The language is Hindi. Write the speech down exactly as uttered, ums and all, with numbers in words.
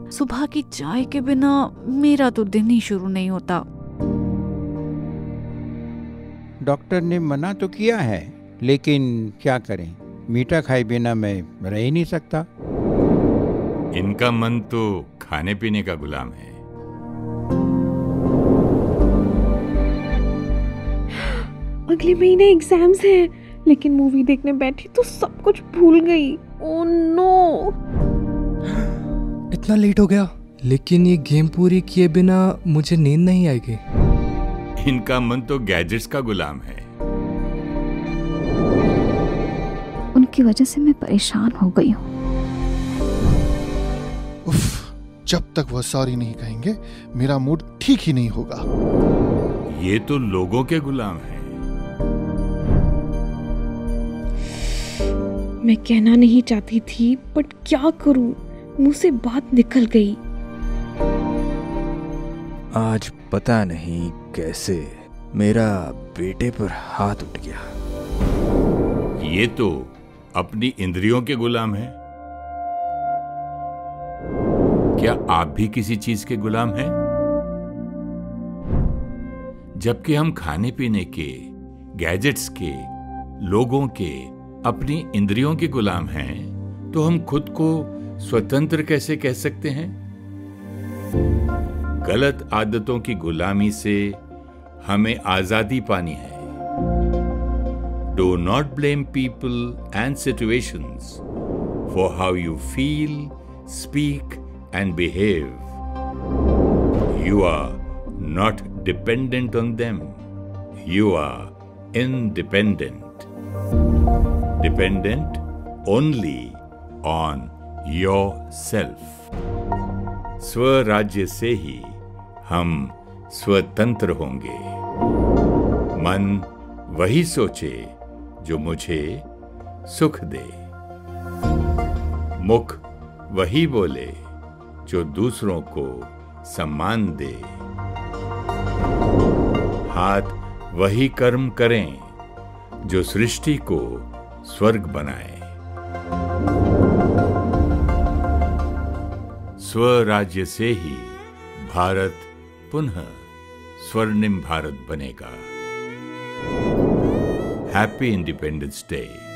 सुबह की चाय के बिना मेरा तो दिन ही शुरू नहीं होता। डॉक्टर ने मना तो किया है, लेकिन क्या करें, मीठा खाए बिना मैं रह ही नहीं सकता। इनका मन तो खाने पीने का गुलाम है। अगले महीने एग्जाम्स हैं, लेकिन मूवी देखने बैठी तो सब कुछ भूल गई। ओह नो, इतना लेट हो गया। लेकिन ये गेम पूरी किए बिना मुझे नींद नहीं आएगी। इनका मन तो गैजेट्स का गुलाम है। उनकी वजह से मैं परेशान हो गई हूँ। उफ, जब तक वो सॉरी नहीं कहेंगे मेरा मूड ठीक ही नहीं होगा। ये तो लोगों के गुलाम हैं। मैं कहना नहीं चाहती थी, बट क्या करूं, मुंह से बात निकल गई। आज पता नहीं कैसे मेरा बेटे पर हाथ उठ गया। ये तो अपनी इंद्रियों के गुलाम हैं। क्या आप भी किसी चीज के गुलाम हैं? जबकि हम खाने पीने के, गैजेट्स के, लोगों के, अपनी इंद्रियों के गुलाम हैं, तो हम खुद को स्वतंत्र कैसे कह सकते हैं? गलत आदतों की गुलामी से हमें आजादी पानी है। Do not blame people and situations for how you feel, speak and behave. You are not dependent on them. You are independent. Dependent only on yourself. स्वराज्य से ही हम स्वतंत्र होंगे। मन वही सोचे जो मुझे सुख दे। मुख वही बोले जो दूसरों को सम्मान दे। हाथ वही कर्म करें जो सृष्टि को स्वर्ग बनाए। स्वराज्य से ही भारत पुनः स्वर्णिम भारत बनेगा। Happy independence day.